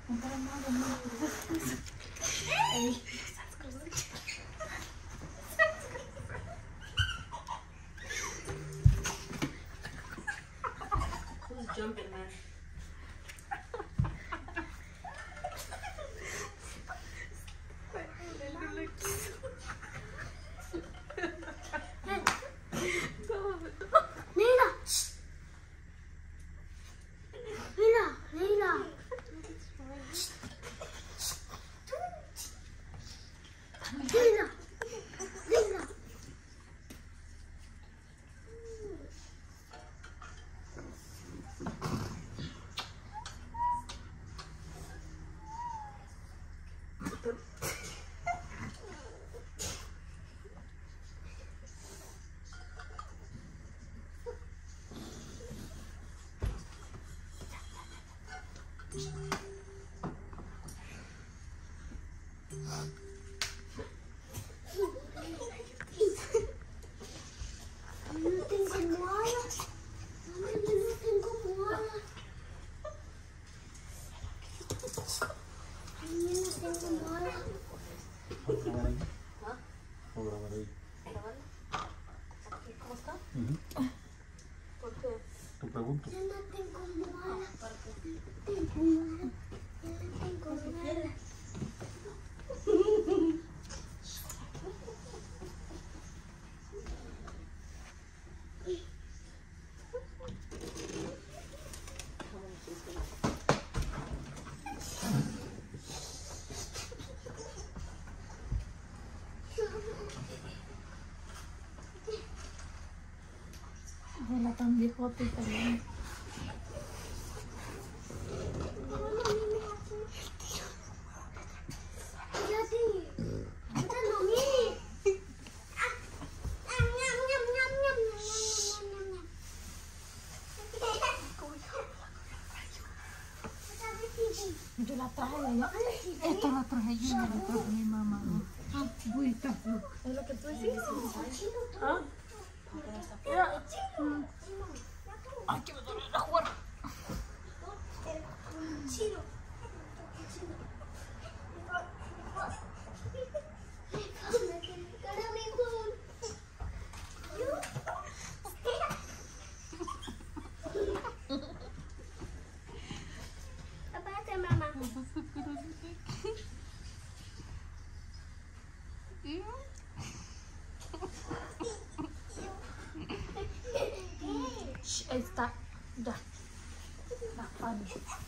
Who's jumping, man? ¿Cómo está? ¿Por qué? Te pregunto. Yo no tengo mola. Tengo mola. Yo no tengo mola. Wala kang viejote también. Yo la traje de allá. Esto la traje yo, la traje mi mamá. Buita. ¿Es lo que tú decís? ¿Ah? Ya. Ay, que me duele la cuerda. Ahí está. Ya. La pan.